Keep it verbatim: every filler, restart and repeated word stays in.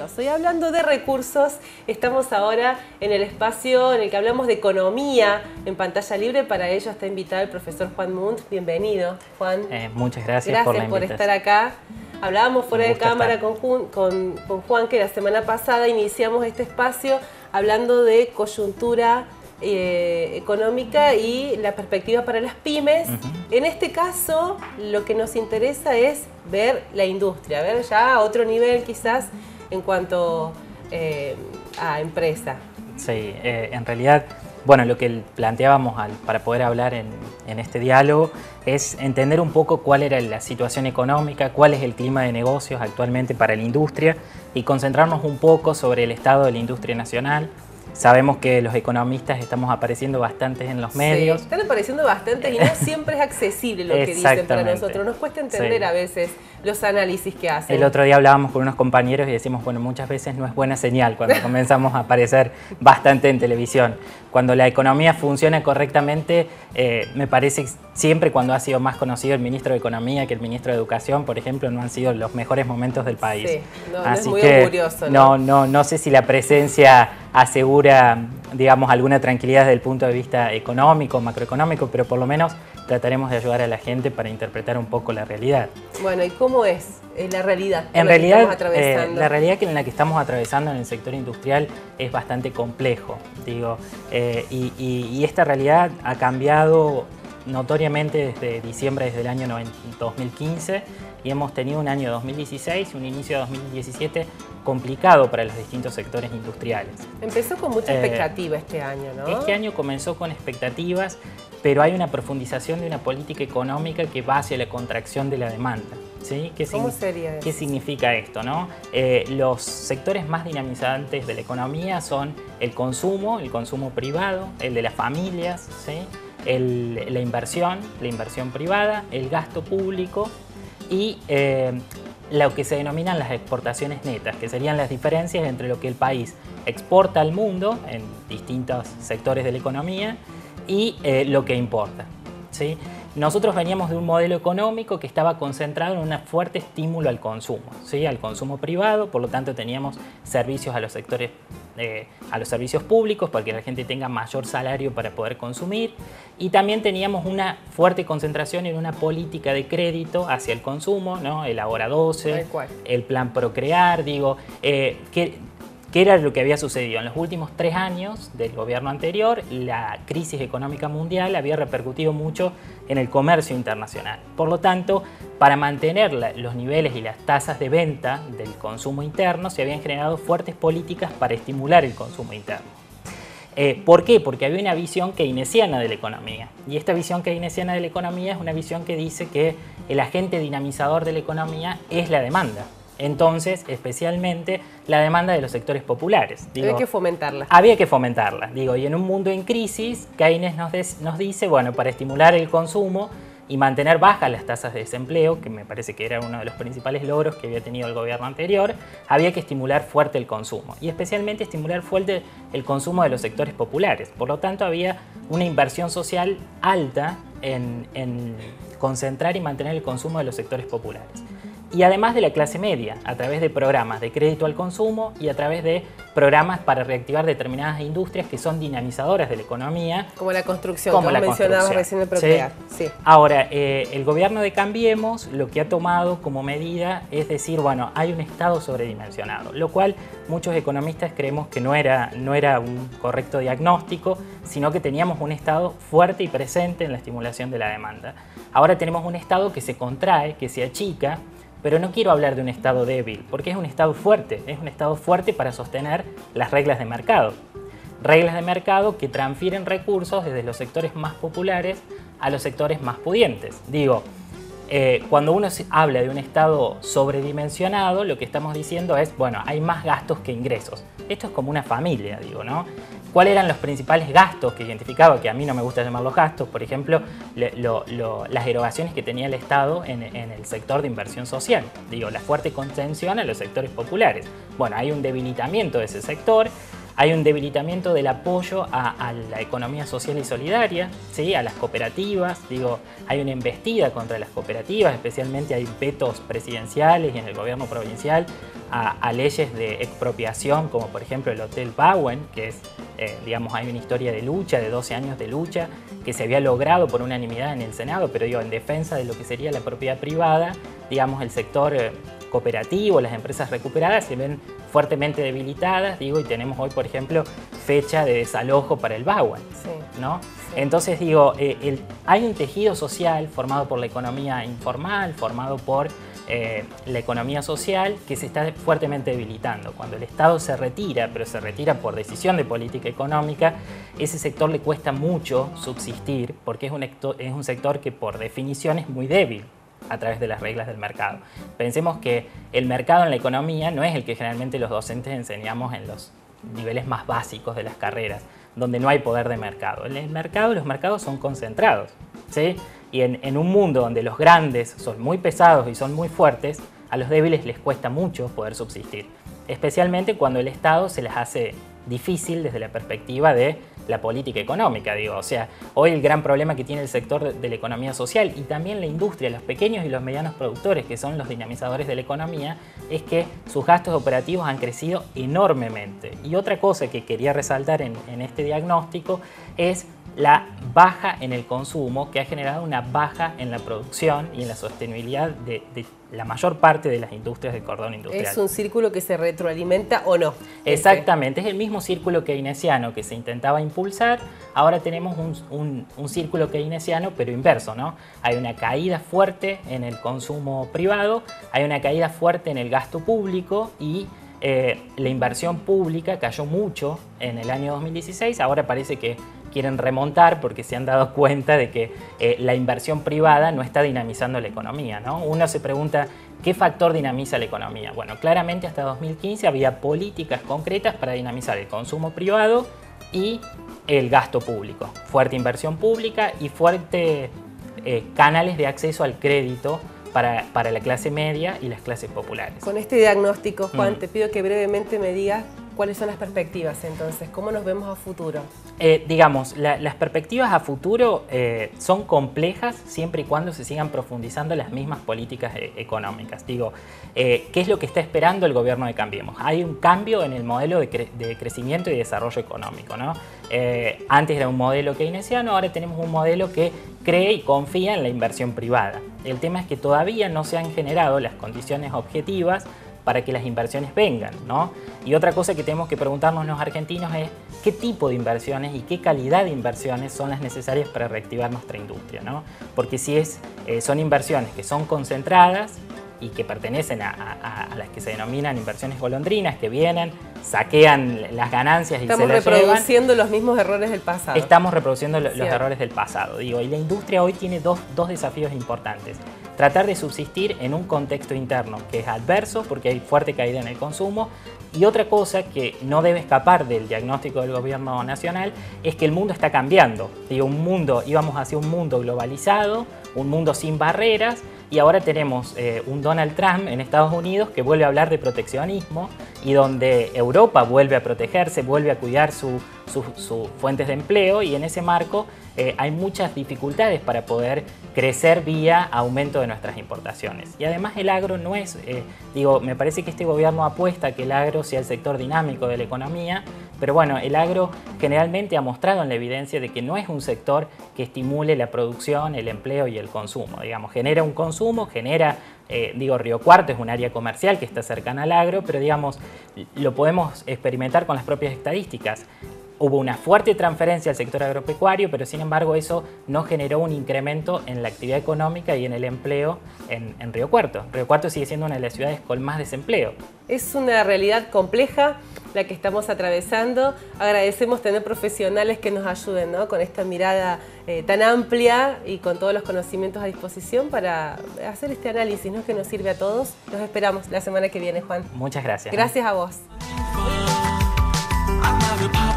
Bienvenidos. Hoy hablando de recursos, estamos ahora en el espacio en el que hablamos de economía en pantalla libre. Para ello está invitado el profesor Juan Munt. Bienvenido, Juan. Eh, muchas gracias, gracias por la por invitación. estar acá. Hablábamos fuera de cámara con, con, con Juan que la semana pasada iniciamos este espacio hablando de coyuntura eh, económica y la perspectiva para las pymes. Uh-huh. En este caso, lo que nos interesa es ver la industria, ver ya a otro nivel quizás en cuanto eh, a empresa. Sí, eh, en realidad, bueno, lo que planteábamos al, para poder hablar en, en este diálogo es entender un poco cuál era la situación económica, cuál es el clima de negocios actualmente para la industria y concentrarnos un poco sobre el estado de la industria nacional. Sabemos que los economistas estamos apareciendo bastantes en los medios. Sí, están apareciendo bastantes y no siempre es accesible lo que dicen para nosotros. Nos cuesta entender sí. a veces los análisis que hacen. El otro día hablábamos con unos compañeros y decimos, bueno, muchas veces no es buena señal cuando comenzamos a aparecer bastante en televisión. Cuando la economía funciona correctamente, eh, me parece siempre cuando ha sido más conocido el ministro de Economía que el ministro de Educación, por ejemplo, no han sido los mejores momentos del país. Sí, no, no Así es muy que orgulloso, ¿no? No, no, no sé si la presencia asegura, digamos, alguna tranquilidad desde el punto de vista económico, macroeconómico, pero por lo menos trataremos de ayudar a la gente para interpretar un poco la realidad. Bueno, ¿y cómo es la realidad? En realidad, eh, la realidad que en la que estamos atravesando en el sector industrial es bastante complejo, digo, eh, y, y, y esta realidad ha cambiado notoriamente desde diciembre desde el año dos mil quince y hemos tenido un año dos mil dieciséis, un inicio de dos mil diecisiete complicado para los distintos sectores industriales. Empezó con mucha expectativa eh, este año, ¿no? Este año comenzó con expectativas, pero hay una profundización de una política económica que va hacia la contracción de la demanda. ¿Sí? ¿Qué ¿Cómo sería eso? ¿Qué significa esto, no? Eh, los sectores más dinamizantes de la economía son el consumo, el consumo privado, el de las familias, ¿sí? el, la inversión, la inversión privada, el gasto público y eh, lo que se denominan las exportaciones netas, que serían las diferencias entre lo que el país exporta al mundo en distintos sectores de la economía y eh, lo que importa, ¿sí? Nosotros veníamos de un modelo económico que estaba concentrado en un fuerte estímulo al consumo, ¿sí? Al consumo privado, por lo tanto teníamos servicios a los sectores, eh, a los servicios públicos para que la gente tenga mayor salario para poder consumir y también teníamos una fuerte concentración en una política de crédito hacia el consumo, ¿no? El Ahora doce, el Plan Procrear, digo, eh, que ¿qué era lo que había sucedido? En los últimos tres años del gobierno anterior, la crisis económica mundial había repercutido mucho en el comercio internacional. Por lo tanto, para mantener la, los niveles y las tasas de venta del consumo interno, se habían generado fuertes políticas para estimular el consumo interno. Eh, ¿Por qué? Porque había una visión keynesiana de la economía. Y esta visión keynesiana de la economía es una visión que dice que el agente dinamizador de la economía es la demanda. Entonces, especialmente la demanda de los sectores populares. Digo, había que fomentarla. Había que fomentarla. Digo, y en un mundo en crisis, Keynes nos, des, nos dice, bueno, para estimular el consumo y mantener bajas las tasas de desempleo, que me parece que era uno de los principales logros que había tenido el gobierno anterior, había que estimular fuerte el consumo y especialmente estimular fuerte el consumo de los sectores populares. Por lo tanto, había una inversión social alta en, en concentrar y mantener el consumo de los sectores populares. Y además de la clase media, a través de programas de crédito al consumo y a través de programas para reactivar determinadas industrias que son dinamizadoras de la economía. Como la construcción, como, como la mencionabas recién el Procrear. ¿Sí? Sí. Ahora, eh, el gobierno de Cambiemos lo que ha tomado como medida es decir, bueno, hay un Estado sobredimensionado, lo cual muchos economistas creemos que no era, no era un correcto diagnóstico, sino que teníamos un Estado fuerte y presente en la estimulación de la demanda. Ahora tenemos un Estado que se contrae, que se achica, pero no quiero hablar de un Estado débil, porque es un Estado fuerte, es un Estado fuerte para sostener las reglas de mercado. Reglas de mercado que transfieren recursos desde los sectores más populares a los sectores más pudientes. Digo, eh, cuando uno habla de un Estado sobredimensionado, lo que estamos diciendo es, bueno, hay más gastos que ingresos. Esto es como una familia, digo, ¿no? ¿Cuáles eran los principales gastos que identificaba? Que a mí no me gusta llamarlos gastos, por ejemplo, lo, lo, las erogaciones que tenía el Estado en, en el sector de inversión social. Digo, la fuerte contención a los sectores populares. Bueno, hay un debilitamiento de ese sector, hay un debilitamiento del apoyo a, a la economía social y solidaria, ¿sí? A las cooperativas, digo, hay una embestida contra las cooperativas, especialmente hay vetos presidenciales y en el gobierno provincial a, a leyes de expropiación, como por ejemplo el Hotel Bauen, que es, eh, digamos, hay una historia de lucha, de doce años de lucha, que se había logrado por unanimidad en el Senado, pero digo, en defensa de lo que sería la propiedad privada, digamos, el sector eh, cooperativo, las empresas recuperadas se ven fuertemente debilitadas, digo, y tenemos hoy, por ejemplo, fecha de desalojo para el Bauen, sí, ¿no? Sí. Entonces, digo, eh, el, hay un tejido social formado por la economía informal, formado por eh, la economía social, que se está fuertemente debilitando. Cuando el Estado se retira, pero se retira por decisión de política económica, ese sector le cuesta mucho subsistir, porque es un, es un sector que por definición es muy débil a través de las reglas del mercado. Pensemos que el mercado en la economía no es el que generalmente los docentes enseñamos en los niveles más básicos de las carreras, donde no hay poder de mercado. En el mercado, los mercados son concentrados, ¿sí? Y en, en un mundo donde los grandes son muy pesados y son muy fuertes, a los débiles les cuesta mucho poder subsistir, especialmente cuando el Estado se les hace difícil desde la perspectiva de la política económica, digo. O sea, hoy el gran problema que tiene el sector de, de la economía social y también la industria, los pequeños y los medianos productores, que son los dinamizadores de la economía, es que sus gastos operativos han crecido enormemente. Y otra cosa que quería resaltar en, en este diagnóstico es la baja en el consumo, que ha generado una baja en la producción y en la sostenibilidad de, de la mayor parte de las industrias del cordón industrial. ¿Es un círculo que se retroalimenta o no? Exactamente, es el mismo círculo keynesiano que se intentaba impulsar. Ahora tenemos un, un, un círculo keynesiano pero inverso, ¿no? Hay una caída fuerte en el consumo privado, hay una caída fuerte en el gasto público y eh, la inversión pública cayó mucho en el año dos mil dieciséis. Ahora parece que quieren remontar porque se han dado cuenta de que eh, la inversión privada no está dinamizando la economía, ¿no? Uno se pregunta, ¿qué factor dinamiza la economía? Bueno, claramente hasta dos mil quince había políticas concretas para dinamizar el consumo privado y el gasto público. Fuerte inversión pública y fuertes eh, canales de acceso al crédito para, para la clase media y las clases populares. Con este diagnóstico, Juan, Mm. te pido que brevemente me digas cuáles son las perspectivas entonces, cómo nos vemos a futuro. Eh, digamos, la, las perspectivas a futuro eh, son complejas siempre y cuando se sigan profundizando las mismas políticas eh, económicas. Digo, eh, ¿qué es lo que está esperando el gobierno de Cambiemos? Hay un cambio en el modelo de, cre de crecimiento y desarrollo económico, ¿no? Eh, antes era un modelo keynesiano, ahora tenemos un modelo que cree y confía en la inversión privada. El tema es que todavía no se han generado las condiciones objetivas para que las inversiones vengan, ¿no? Y otra cosa que tenemos que preguntarnos los argentinos es qué tipo de inversiones y qué calidad de inversiones son las necesarias para reactivar nuestra industria, ¿no? Porque si es, eh, son inversiones que son concentradas y que pertenecen a, a, a las que se denominan inversiones golondrinas, que vienen, saquean las ganancias y Estamos se las reproduciendo llevan, los mismos errores del pasado. Estamos reproduciendo lo, los Cierto. errores del pasado, digo, y la industria hoy tiene dos, dos desafíos importantes. Tratar de subsistir en un contexto interno que es adverso porque hay fuerte caída en el consumo, y otra cosa que no debe escapar del diagnóstico del gobierno nacional es que el mundo está cambiando. Digo, un mundo, íbamos hacia un mundo globalizado, un mundo sin barreras, y ahora tenemos eh, un Donald Trump en Estados Unidos que vuelve a hablar de proteccionismo y donde Europa vuelve a protegerse, vuelve a cuidar sus su, su fuentes de empleo, y en ese marco eh, hay muchas dificultades para poder crecer vía aumento de nuestras importaciones. Y además el agro no es, eh, digo, me parece que este gobierno apuesta a que el agro sea el sector dinámico de la economía, pero bueno, el agro generalmente ha mostrado en la evidencia de que no es un sector que estimule la producción, el empleo y el consumo. Digamos, genera un consumo, genera, eh, digo, Río Cuarto es un área comercial que está cercana al agro, pero digamos, lo podemos experimentar con las propias estadísticas. Hubo una fuerte transferencia al sector agropecuario, pero sin embargo eso no generó un incremento en la actividad económica y en el empleo en, en Río Cuarto. Río Cuarto sigue siendo una de las ciudades con más desempleo. Es una realidad compleja la que estamos atravesando. Agradecemos tener profesionales que nos ayuden, ¿no?, con esta mirada eh, tan amplia y con todos los conocimientos a disposición para hacer este análisis, ¿no?, que nos sirve a todos. Los esperamos la semana que viene, Juan. Muchas gracias. Gracias, ¿no?, a vos.